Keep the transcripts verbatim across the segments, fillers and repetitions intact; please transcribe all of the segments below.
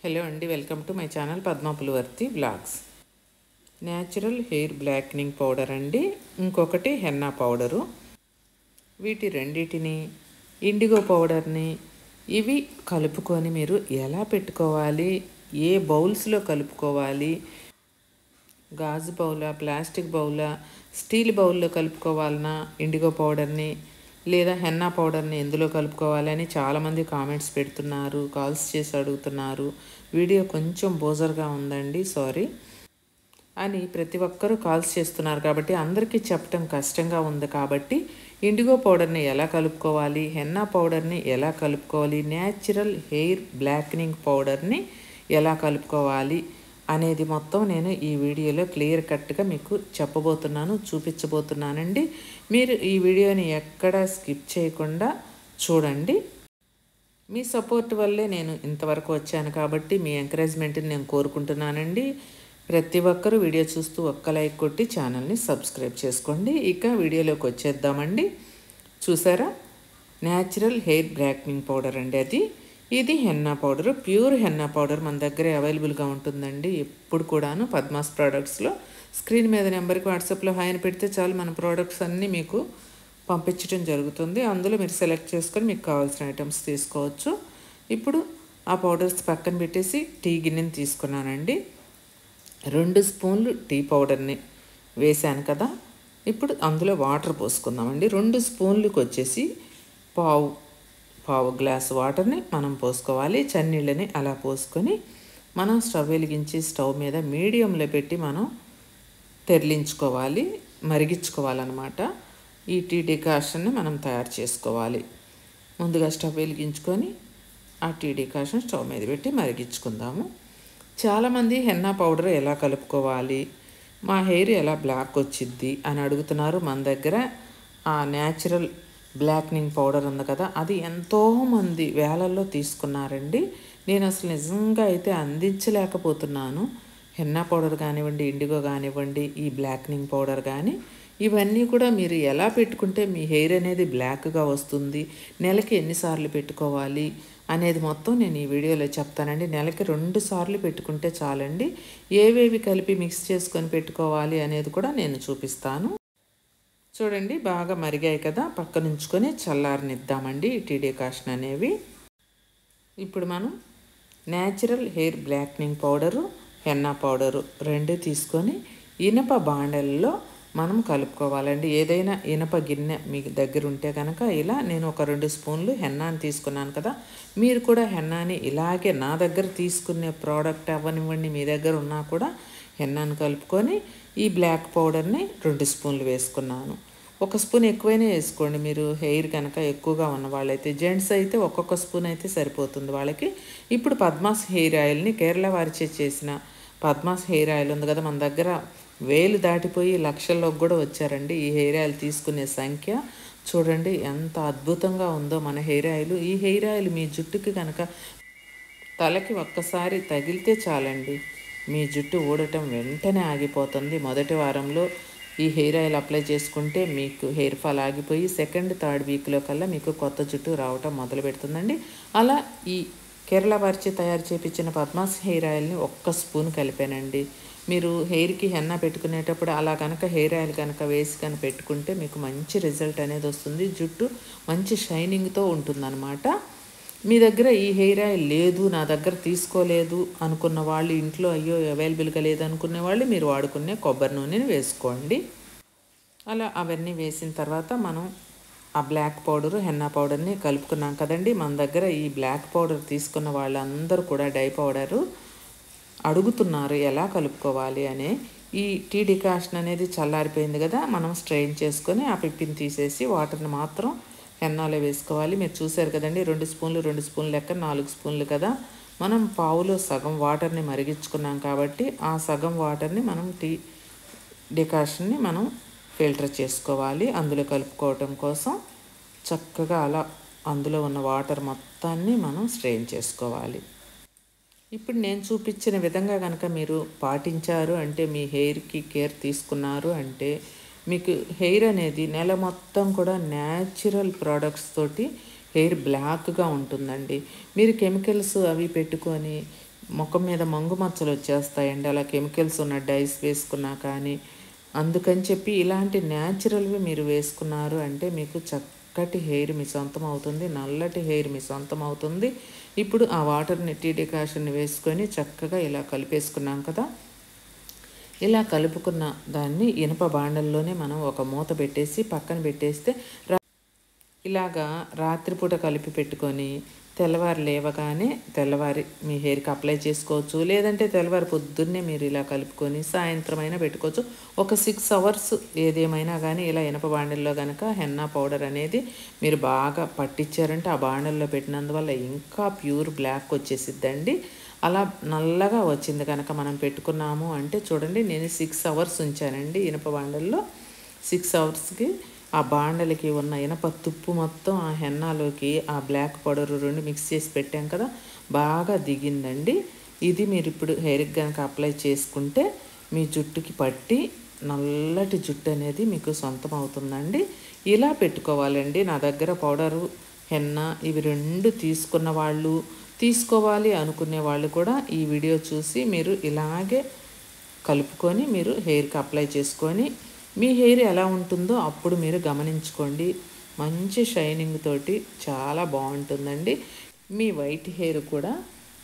Hello అండి, welcome to my channel Padma Pulivarthi blogs. Natural hair blackening powder అండి, ఇంకొకటి henna powder. వీటి రెండింటిని ఇండిగో పౌడర్ని ఇవి కలుపుకొని మీరు ఎలా పెట్టుకోవాలి, ఏ బౌల్స్లో కలుపుకోవాలి, గాజు బౌలా, ప్లాస్టిక్ బౌలా, స్టీల్ బౌల్లో కలుపుకోవాలన్నా ఇండిగో పౌడర్ని లేదా హెన్నా పౌడర్ని ఎందులో కలుపుకోవాలని చాలామంది కామెంట్స్ పెడుతున్నారు, కాల్స్ చేసి అడుగుతున్నారు. వీడియో కొంచెం బోజర్గా ఉందండి, సారీ అని ప్రతి ఒక్కరూ కాల్స్ చేస్తున్నారు కాబట్టి అందరికీ చెప్పడం కష్టంగా ఉంది. కాబట్టి ఇండిగో పౌడర్ని ఎలా కలుపుకోవాలి, హెన్నా పౌడర్ని ఎలా కలుపుకోవాలి, న్యాచురల్ హెయిర్ బ్లాక్నింగ్ పౌడర్ని ఎలా కలుపుకోవాలి అనేది మొత్తం నేను ఈ వీడియోలో క్లియర్ కట్గా మీకు చెప్పబోతున్నాను, చూపించబోతున్నానండి. మీరు ఈ వీడియోని ఎక్కడా స్కిప్ చేయకుండా చూడండి. మీ సపోర్ట్ వల్లే నేను ఇంతవరకు వచ్చాను కాబట్టి మీ ఎంకరేజ్మెంట్ని నేను కోరుకుంటున్నానండి. ప్రతి ఒక్కరూ వీడియో చూస్తూ ఒక్క లైక్ కొట్టి ఛానల్ని సబ్స్క్రైబ్ చేసుకోండి. ఇక వీడియోలోకి వచ్చేద్దామండి. చూసారా, న్యాచురల్ హెయిర్ బ్లాక్నింగ్ పౌడర్ అండి అది. ఇది henna powder, pure henna powder మన దగ్గర అవైలబుల్గా ఉంటుందండి ఎప్పుడు కూడాను. పద్మాస్ ప్రోడక్ట్స్లో స్క్రీన్ మీద నెంబర్కి వాట్సాప్లో హాయ్ అని పెడితే చాలు, మన ప్రోడక్ట్స్ అన్నీ మీకు పంపించడం జరుగుతుంది. అందులో మీరు సెలెక్ట్ చేసుకొని మీకు కావాల్సిన ఐటమ్స్ తీసుకోవచ్చు. ఇప్పుడు ఆ పౌడర్స్ పక్కన పెట్టేసి టీ గిన్నెని తీసుకున్నానండి. రెండు స్పూన్లు టీ పౌడర్ని వేసాను కదా, ఇప్పుడు అందులో వాటర్ పోసుకుందామండి. రెండు స్పూన్లకు వచ్చేసి పావు పావు గ్లాస్ వాటర్ని మనం పోసుకోవాలి. చన్నీళ్ళని అలా పోసుకొని మనం స్టవ్ వెలిగించి స్టవ్ మీద మీడియంలో పెట్టి మనం తెరలించుకోవాలి, మరిగించుకోవాలన్నమాట. ఈ టీ డికాషన్ని మనం తయారు చేసుకోవాలి. ముందుగా స్టవ్ వెలిగించుకొని ఆ టీ డికాషన్ స్టవ్ మీద పెట్టి మరిగించుకుందాము. చాలామంది హెన్నా పౌడర్ ఎలా కలుపుకోవాలి, మా హెయిర్ ఎలా బ్లాక్ వచ్చిద్ది అని అడుగుతున్నారు. మన దగ్గర ఆ న్యాచురల్ బ్లాక్నింగ్ పౌడర్ ఉంది కదా, అది ఎంతోమంది వేలల్లో తీసుకున్నారండి. నేను అసలు నిజంగా అయితే అందించలేకపోతున్నాను. హెన్నా పౌడర్ కానివ్వండి, ఇండిగో కానివ్వండి, ఈ బ్లాక్నింగ్ పౌడర్ కానీ ఇవన్నీ కూడా మీరు ఎలా పెట్టుకుంటే మీ హెయిర్ అనేది బ్లాక్గా వస్తుంది, నెలకి ఎన్నిసార్లు పెట్టుకోవాలి అనేది మొత్తం నేను ఈ వీడియోలో చెప్తానండి. నెలకి రెండు సార్లు పెట్టుకుంటే చాలండి. ఏవేవి కలిపి మిక్స్ చేసుకొని పెట్టుకోవాలి అనేది కూడా నేను చూపిస్తాను. చూడండి, బాగా మరిగాయి కదా, పక్కన ఉంచుకొని చల్లారనిద్దామండి ఈ టీ డికాషన్ అనేవి. ఇప్పుడు మనం natural hair blackening powder, henna powder రెండు తీసుకొని ఇనప బాండల్లో మనం కలుపుకోవాలండి. ఏదైనా ఇనప గిన్నె మీ దగ్గర ఉంటే కనుక ఇలా నేను ఒక రెండు స్పూన్లు హెన్నాని తీసుకున్నాను కదా, మీరు కూడా హెన్నాని ఇలాగే నా దగ్గర తీసుకునే ప్రోడక్ట్ అవ్వనివ్వండి, మీ దగ్గర ఉన్నా కూడా హెన్నాని కలుపుకొని ఈ బ్లాక్ పౌడర్ని రెండు స్పూన్లు వేసుకున్నాను. ఒక స్పూన్ ఎక్కువైనా వేసుకోండి మీరు హెయిర్ కనుక ఎక్కువగా ఉన్న వాళ్ళైతే. జెంట్స్ అయితే ఒక్కొక్క స్పూన్ అయితే సరిపోతుంది వాళ్ళకి. ఇప్పుడు పద్మాస్ హెయిర్ ఆయిల్ని కేరళ వారిచే చేసిన పద్మాస్ హెయిర్ ఆయిల్ ఉంది కదా, మన దగ్గర వేలు దాటిపోయి లక్షల్లోకి కూడా వచ్చారండి ఈ హెయిర్ ఆయిల్ తీసుకునే సంఖ్య. చూడండి ఎంత అద్భుతంగా ఉందో మన హెయిర్ ఆయిల్. ఈ హెయిర్ ఆయిల్ మీ జుట్టుకి కనుక తలకి ఒక్కసారి తగిలితే చాలండి, మీ జుట్టు ఊడటం వెంటనే ఆగిపోతుంది. మొదటి వారంలో ఈ హెయిర్ ఆయిల్ అప్లై చేసుకుంటే మీకు హెయిర్ ఫాల్ ఆగిపోయి సెకండ్ థర్డ్ వీక్లో కల్లా మీకు కొత్త జుట్టు రావటం మొదలు పెడుతుందండి. అలా ఈ కేరళ వారిచే తయారు చేయించిన పద్మాస్ హెయిర్ ఆయిల్ని ఒక్క స్పూన్ కలిపానండి. మీరు హెయిర్కి హెన్నా పెట్టుకునేటప్పుడు అలా కనుక హెయిర్ ఆయిల్ కనుక వేసి కనుక పెట్టుకుంటే మీకు మంచి రిజల్ట్ అనేది వస్తుంది. జుట్టు మంచి షైనింగ్తో ఉంటుందన్నమాట. మీ దగ్గర ఈ హెయిర్ ఆయిల్ లేదు, నా దగ్గర తీసుకోలేదు అనుకున్న వాళ్ళు, ఇంట్లో అయ్యో అవైలబుల్గా లేదు అనుకునే వాళ్ళు మీరు వాడుకునే కొబ్బరి నూనెని వేసుకోండి. అలా అవన్నీ వేసిన తర్వాత మనం ఆ బ్లాక్ పౌడరు, హెన్నా పౌడర్ని కలుపుకున్నాం కదండి. మన దగ్గర ఈ బ్లాక్ పౌడర్ తీసుకున్న వాళ్ళందరూ కూడా డై పౌడరు అడుగుతున్నారు ఎలా కలుపుకోవాలి అనే. ఈ టీ డికాషన్ అనేది చల్లారిపోయింది కదా, మనం స్ట్రెయిన్ చేసుకొని ఆ పిప్పిని తీసేసి వాటర్ని మాత్రం హెన్నాలో వేసుకోవాలి. మీరు చూసారు కదండి, రెండు స్పూన్లు రెండు స్పూన్లు లెక్క నాలుగు స్పూన్లు కదా. మనం పావులో సగం వాటర్ని మరిగించుకున్నాం కాబట్టి ఆ సగం వాటర్ని మనం టీ డికాషన్ని మనం ఫిల్టర్ చేసుకోవాలి. అందులో కలుపుకోవటం కోసం చక్కగా అలా అందులో ఉన్న వాటర్ మొత్తాన్ని మనం స్ట్రెయిన్ చేసుకోవాలి. ఇప్పుడు నేను చూపించిన విధంగా కనుక మీరు పాటించారు అంటే, మీ హెయిర్కి కేర్ తీసుకున్నారు అంటే మీకు హెయిర్ అనేది నెల మొత్తం కూడా న్యాచురల్ ప్రోడక్ట్స్ తోటి హెయిర్ బ్లాక్గా ఉంటుందండి. మీరు కెమికల్స్ అవి పెట్టుకొని ముఖం మీద మంగు మచ్చలు వచ్చేస్తాయండి అలా కెమికల్స్ ఉన్న డైస్ వేసుకున్నా కానీ. అందుకని చెప్పి ఇలాంటి న్యాచురల్వి మీరు వేసుకున్నారు అంటే మీకు చక్కటి హెయిర్ మీ సొంతం అవుతుంది, నల్లటి హెయిర్ మీ సొంతం అవుతుంది. ఇప్పుడు ఆ వాటర్ని టీ డికాషన్ని వేసుకొని చక్కగా ఇలా కలిపేసుకున్నాం కదా. ఇలా కలుపుకున్న దాన్ని ఇనుప బాండల్లోనే మనం ఒక మూత పెట్టేసి పక్కన పెట్టేస్తే ఇలాగా రాత్రిపూట కలిపి పెట్టుకొని తెల్లవారు లేవగానే తెల్లవారి మీ హెయిర్కి అప్లై చేసుకోవచ్చు. లేదంటే తెల్లవారి పొద్దున్నే మీరు ఇలా కలుపుకొని సాయంత్రం అయినా పెట్టుకోవచ్చు. ఒక సిక్స్ అవర్స్ ఏదేమైనా కానీ ఇలా ఇనప బాండల్లో కనుక హెన్నా పౌడర్ అనేది మీరు బాగా పట్టించారంటే ఆ బాండల్లో పెట్టినందువల్ల ఇంకా ప్యూర్ బ్లాక్ వచ్చేసిద్దండి. అలా నల్లగా వచ్చింది కనుక మనం పెట్టుకున్నాము అంటే చూడండి, నేను సిక్స్ అవర్స్ ఉంచానండి ఇనప బాండల్లో. సిక్స్ అవర్స్కి ఆ బాండలకి ఉన్న ఇనప తుప్పు మొత్తం ఆ హెన్నాలోకి ఆ బ్లాక్ పౌడర్ రెండు మిక్స్ చేసి పెట్టాం కదా, బాగా దిగిందండి. ఇది మీరు ఇప్పుడు హెయిర్కి కనుక అప్లై చేసుకుంటే మీ జుట్టుకి పట్టి నల్లటి జుట్టు అనేది మీకు సొంతం అవుతుందండి. ఇలా పెట్టుకోవాలండి. నా దగ్గర పౌడరు హెన్నా ఇవి రెండు తీసుకున్న వాళ్ళు, తీసుకోవాలి అనుకునే వాళ్ళు కూడా ఈ వీడియో చూసి మీరు ఇలాగే కలుపుకొని మీరు హెయిర్కి అప్లై చేసుకొని మీ హెయిర్ ఎలా ఉంటుందో అప్పుడు మీరు గమనించుకోండి. మంచి షైనింగ్ తోటి చాలా బాగుంటుందండి. మీ వైట్ హెయిర్ కూడా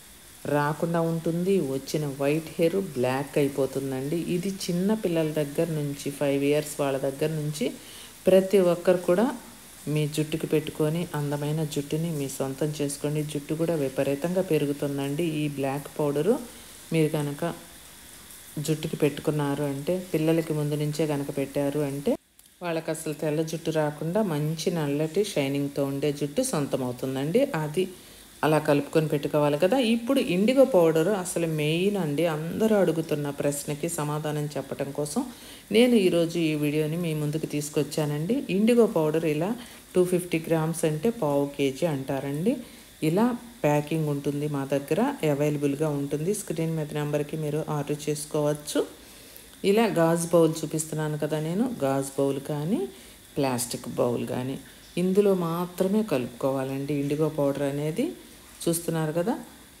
రాకుండా ఉంటుంది. వచ్చిన వైట్ హెయిర్ బ్లాక్ అయిపోతుందండి. ఇది చిన్న పిల్లల దగ్గర నుంచి ఫైవ్ ఇయర్స్ వాళ్ళ దగ్గర నుంచి ప్రతి ఒక్కరు కూడా మీ జుట్టుకి పెట్టుకొని అందమైన జుట్టుని మీ సొంతం చేసుకోండి. జుట్టు కూడా విపరీతంగా పెరుగుతుందండి. ఈ బ్లాక్ పౌడరు మీరు కనుక జుట్టుకి పెట్టుకున్నారు అంటే, పిల్లలకి ముందు నుంచే కనుక పెట్టారు అంటే వాళ్ళకి అసలు తెల్ల జుట్టు రాకుండా మంచి నల్లటి షైనింగ్తో ఉండే జుట్టు సొంతం అవుతుందండి. అది అలా కలుపుకొని పెట్టుకోవాలి కదా. ఇప్పుడు ఇండిగో పౌడరు అసలు మెయిన్ అండి. అందరూ అడుగుతున్న ప్రశ్నకి సమాధానం చెప్పడం కోసం నేను ఈరోజు ఈ వీడియోని మీ ముందుకు తీసుకొచ్చానండి. ఇండిగో పౌడర్ ఇలా టూ ఫిఫ్టీ గ్రామ్స్ అంటే పావు కేజీ అంటారండి. ఇలా ప్యాకింగ్ ఉంటుంది మా దగ్గర, అవైలబుల్గా ఉంటుంది. స్క్రీన్ మీద నెంబర్కి మీరు ఆర్డర్ చేసుకోవచ్చు. ఇలా గాజు బౌల్ చూపిస్తున్నాను కదా నేను, గాజు బౌల్ కానీ ప్లాస్టిక్ బౌల్ కానీ ఇందులో మాత్రమే కలుపుకోవాలండి ఇండిగో పౌడర్ అనేది. చూస్తున్నారు కదా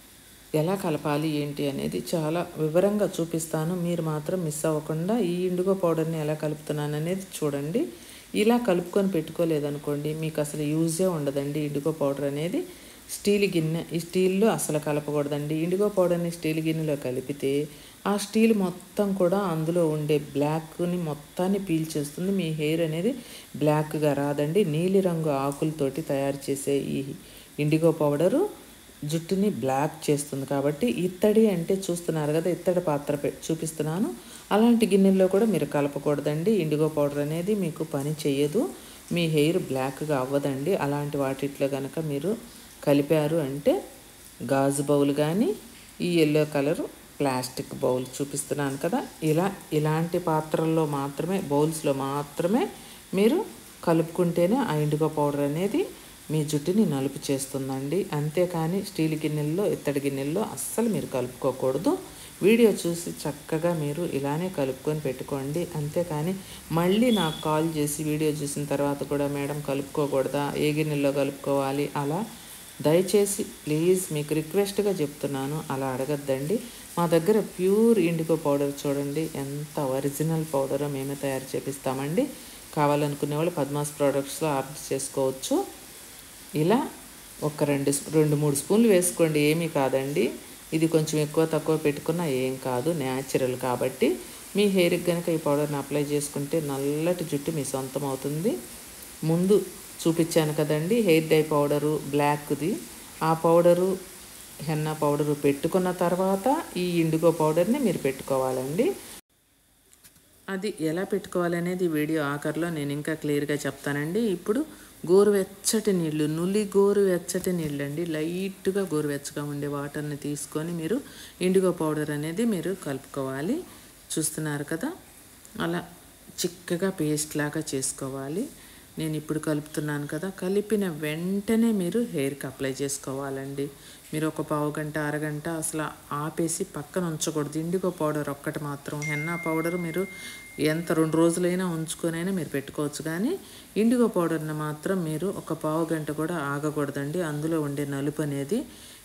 ఎలా కలపాలి ఏంటి అనేది చాలా వివరంగా చూపిస్తాను. మీరు మాత్రం మిస్ అవ్వకుండా ఈ ఇండిగో పౌడర్ని ఎలా కలుపుతున్నాను అనేది చూడండి. ఇలా కలుపుకొని పెట్టుకోలేదనుకోండి మీకు అసలు యూజే ఉండదండి. ఇండిగో పౌడర్ అనేది స్టీల్ గిన్నె, ఈ స్టీల్లో అసలు కలపకూడదండి. ఇండిగో పౌడర్ని స్టీల్ గిన్నెలో కలిపితే ఆ స్టీల్ మొత్తం కూడా అందులో ఉండే బ్లాక్ని మొత్తాన్ని పీల్చేస్తుంది. మీ హెయిర్ అనేది బ్లాక్గా రాదండి. నీలిరంగు ఆకులతోటి తయారు చేసే ఈ ఇండిగో పౌడరు జుట్టుని బ్లాక్ చేస్తుంది. కాబట్టి ఇత్తడి అంటే చూస్తున్నారు కదా, ఇత్తడి పాత్ర చూపిస్తున్నాను. అలాంటి గిన్నెల్లో కూడా మీరు కలపకూడదండి. ఇండిగో పౌడర్ అనేది మీకు పని చేయదు, మీ హెయిర్ బ్లాక్గా అవ్వదండి. అలాంటి వాటిట్లో కనుక మీరు కలిపారు అంటే గాజు బౌల్ కానీ ఈ ఎల్లో కలరు ప్లాస్టిక్ బౌల్ చూపిస్తున్నాను కదా, ఇలా ఇలాంటి పాత్రల్లో మాత్రమే, బౌల్స్లో మాత్రమే మీరు కలుపుకుంటేనే ఆ ఇండిగో పౌడర్ అనేది మీ జుట్టుని నలుపు చేస్తుందండి. అంతేకాని స్టీల్ గిన్నెల్లో, ఇత్తడి గిన్నెల్లో అస్సలు మీరు కలుపుకోకూడదు. వీడియో చూసి చక్కగా మీరు ఇలానే కలుపుకొని పెట్టుకోండి. అంతేకాని మళ్ళీ నాకు కాల్ చేసి వీడియో చూసిన తర్వాత కూడా మేడం కలుపుకోకూడదా, ఏ గిన్నెల్లో కలుపుకోవాలి, అలా దయచేసి ప్లీజ్ మీకు రిక్వెస్ట్గా చెప్తున్నాను, అలా అడగద్దండి. మా దగ్గర ప్యూర్ ఇండిగో పౌడర్ చూడండి ఎంత ఒరిజినల్ పౌడరో మేమే తయారు చేపిస్తామండి. కావాలనుకునే వాళ్ళు పద్మాస్ ప్రోడక్ట్స్లో ఆర్డర్ చేసుకోవచ్చు. ఇలా ఒక రెండు రెండు మూడు స్పూన్లు వేసుకోండి, ఏమీ కాదండి. ఇది కొంచెం ఎక్కువ తక్కువ పెట్టుకున్నా ఏం కాదు, న్యాచురల్ కాబట్టి. మీ హెయిర్కి కనుక ఈ పౌడర్ని అప్లై చేసుకుంటే నల్లటి జుట్టు మీ సొంతం అవుతుంది. ముందు చూపించాను కదండి హెయిర్ డై పౌడరు బ్లాక్ది, ఆ పౌడరు హెన్నా పౌడరు పెట్టుకున్న తర్వాత ఈ ఇండిగో పౌడర్ని మీరు పెట్టుకోవాలండి. అది ఎలా పెట్టుకోవాలనేది వీడియో ఆఖరిలో నేను ఇంకా క్లియర్గా చెప్తానండి. ఇప్పుడు గోరువెచ్చటి నీళ్ళు, నులి గోరువెచ్చటి నీళ్ళు అండి, లైట్గా గోరువెచ్చగా ఉండే వాటర్ని తీసుకొని మీరు ఇండిగో పౌడర్ అనేది మీరు కలుపుకోవాలి. చూస్తున్నారు కదా, అలా చిక్కగా పేస్ట్ లాగా చేసుకోవాలి. నేను ఇప్పుడు కలుపుతున్నాను కదా, కలిపిన వెంటనే మీరు హెయిర్కి అప్లై చేసుకోవాలండి. మీరు ఒక పావు గంట అరగంట అసలు ఆపేసి పక్కన ఉంచకూడదు. ఇండిగో పౌడర్ ఒక్కటి మాత్రం, హెన్నా పౌడర్ మీరు ఎంత రెండు రోజులైనా ఉంచుకొనైనా మీరు పెట్టుకోవచ్చు, కానీ ఇండిగో పౌడర్ని మాత్రం మీరు ఒక పావు గంట కూడా ఆగకూడదండి. అందులో ఉండే నలుపు అనేది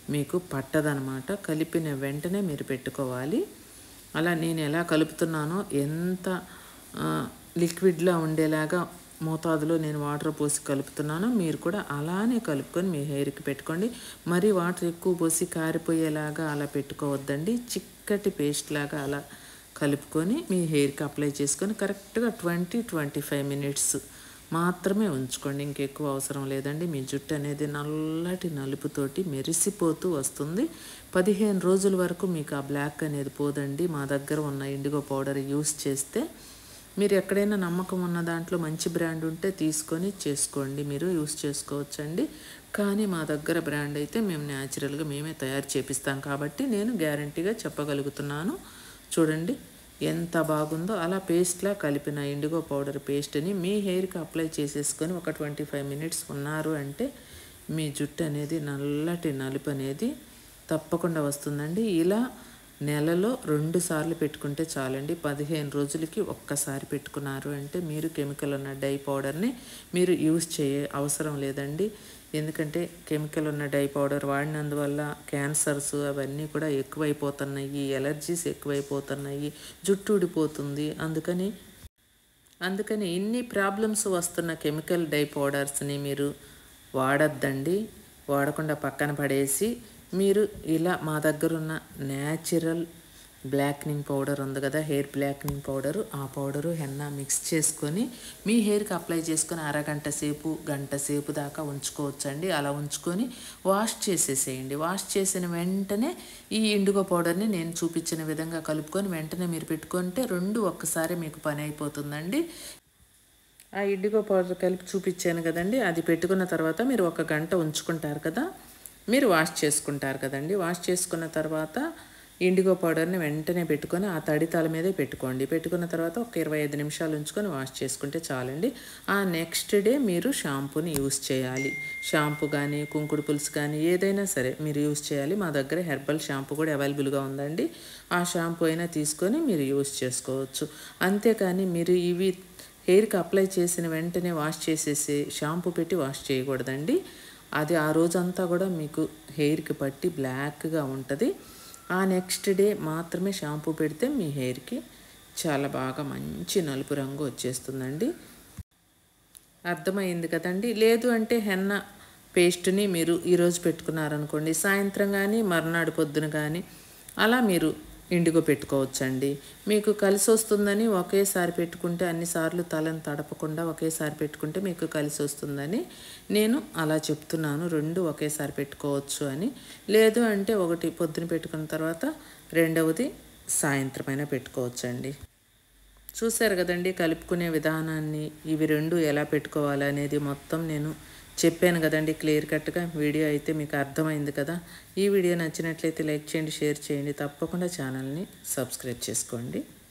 మీకు పట్టదనమాట. కలిపిన వెంటనే మీరు పెట్టుకోవాలి. అలా నేను ఎలా కలుపుతున్నానో ఎంత లిక్విడ్లా ఉండేలాగా మోతాదులో నేను వాటర్ పోసి కలుపుతున్నానో మీరు కూడా అలానే కలుపుకొని మీ హెయిర్కి పెట్టుకోండి. మరీ వాటర్ ఎక్కువ పోసి కారిపోయేలాగా అలా పెట్టుకోవద్దండి. చిక్కటి పేస్ట్ లాగా అలా కలుపుకొని మీ హెయిర్కి అప్లై చేసుకొని కరెక్ట్గా ట్వంటీ ట్వంటీ ఫైవ్ మినిట్స్ మాత్రమే ఉంచుకోండి. ఇంకెక్కువ అవసరం లేదండి. మీ జుట్టు అనేది నల్లటి నలుపుతోటి మెరిసిపోతూ వస్తుంది. పదిహేను రోజుల వరకు మీకు ఆ బ్లాక్ అనేది పోదండి. మా దగ్గర ఉన్న ఇండిగో పౌడర్ యూస్ చేస్తే మీరు ఎక్కడైనా నమ్మకం ఉన్న దాంట్లో మంచి బ్రాండ్ ఉంటే తీసుకొని చేసుకోండి, మీరు యూస్ చేసుకోవచ్చండి. కానీ మా దగ్గర బ్రాండ్ అయితే మేము న్యాచురల్గా మేమే తయారు చేపిస్తాం కాబట్టి నేను గ్యారంటీగా చెప్పగలుగుతున్నాను. చూడండి ఎంత బాగుందో. అలా పేస్ట్లా కలిపిన ఇండిగో పౌడర్ పేస్ట్ని మీ హెయిర్కి అప్లై చేసేసుకొని ఒక ట్వంటీ ఫైవ్ మినిట్స్ ఉన్నారు అంటే మీ జుట్టు అనేది నల్లటి నలుపు అనేది తప్పకుండా వస్తుందండి. ఇలా నెలలో రెండు సార్లు పెట్టుకుంటే చాలండి. పదిహేను రోజులకి ఒక్కసారి పెట్టుకున్నారు అంటే మీరు కెమికల్ ఉన్న డై పౌడర్ని మీరు యూజ్ చేయ అవసరం లేదండి. ఎందుకంటే కెమికల్ ఉన్న డై పౌడర్ వాడినందువల్ల క్యాన్సర్స్ అవన్నీ కూడా ఎక్కువైపోతున్నాయి, ఎలర్జీస్ ఎక్కువైపోతున్నాయి, జుట్టు ఊడిపోతుంది. అందుకని అందుకని ఇన్ని ప్రాబ్లమ్స్ వస్తున్న కెమికల్ డై పౌడర్స్ని మీరు వాడద్దండి. వాడకుండా పక్కన పడేసి మీరు ఇలా మా దగ్గర ఉన్న న్యాచురల్ బ్లాక్నింగ్ పౌడర్ ఉంది కదా, హెయిర్ బ్లాక్నింగ్ పౌడరు, ఆ పౌడరు హెన్నా మిక్స్ చేసుకొని మీ హెయిర్కి అప్లై చేసుకొని అరగంట సేపు గంట సేపు దాకా ఉంచుకోవచ్చండి. అలా ఉంచుకొని వాష్ చేసేసేయండి. వాష్ చేసిన వెంటనే ఈ ఇండిగో పౌడర్ని నేను చూపించిన విధంగా కలుపుకొని వెంటనే మీరు పెట్టుకుంటే రెండు ఒక్కసారి మీకు పని అయిపోతుందండి. ఆ ఇండిగో పౌడర్ కలిపి చూపించాను కదండి, అది పెట్టుకున్న తర్వాత మీరు ఒక గంట ఉంచుకుంటారు కదా, మీరు వాష్ చేసుకుంటారు కదండి. వాష్ చేసుకున్న తర్వాత ఇండిగో పౌడర్ని వెంటనే పెట్టుకొని ఆ తడి తల మీదే పెట్టుకోండి. పెట్టుకున్న తర్వాత ఒక ఇరవై ఐదు నిమిషాలు ఉంచుకొని వాష్ చేసుకుంటే చాలండి. ఆ నెక్స్ట్ డే మీరు షాంపూని యూస్ చేయాలి. షాంపూ కానీ కుంకుడు పులుసు కానీ ఏదైనా సరే మీరు యూస్ చేయాలి. మా దగ్గర హెర్బల్ షాంపూ కూడా అవైలబుల్గా ఉందండి. ఆ షాంపూ అయినా తీసుకొని మీరు యూస్ చేసుకోవచ్చు. అంతేకాని మీరు ఇవి హెయిర్కి అప్లై చేసిన వెంటనే వాష్ చేసేసి షాంపూ పెట్టి వాష్ చేయకూడదండి. అది ఆ రోజంతా కూడా మీకు హెయిర్కి పట్టి బ్లాక్గా ఉంటుంది. ఆ నెక్స్ట్ డే మాత్రమే షాంపూ పెడితే మీ హెయిర్కి చాలా బాగా మంచి నలుపు రంగు వచ్చేస్తుందండి. అర్థమైంది కదండి. లేదు అంటే హెన్నా పేస్ట్ని మీరు ఈరోజు పెట్టుకున్నారనుకోండి, సాయంత్రం కానీ మర్నాడు పొద్దున కానీ అలా మీరు ఇండిగో పెట్టుకోవచ్చండి. మీకు కలిసి వస్తుందని ఒకేసారి పెట్టుకుంటే అన్నిసార్లు తలను తడపకుండా ఒకేసారి పెట్టుకుంటే మీకు కలిసి వస్తుందని నేను అలా చెప్తున్నాను. రెండు ఒకేసారి పెట్టుకోవచ్చు అని. లేదు అంటే ఒకటి పొద్దున పెట్టుకున్న తర్వాత రెండవది సాయంత్రమైనా పెట్టుకోవచ్చండి. చూశారు కదండి కలుపుకునే విధానాన్ని, ఇవి రెండు ఎలా పెట్టుకోవాలి అనేది మొత్తం నేను చెప్పాను కదండి క్లియర్ కట్గా. వీడియో అయితే మీకు అర్థమైంది కదా. ఈ వీడియో నచ్చినట్లయితే లైక్ చేయండి, షేర్ చేయండి, తప్పకుండా ఛానల్ని సబ్స్క్రైబ్ చేసుకోండి.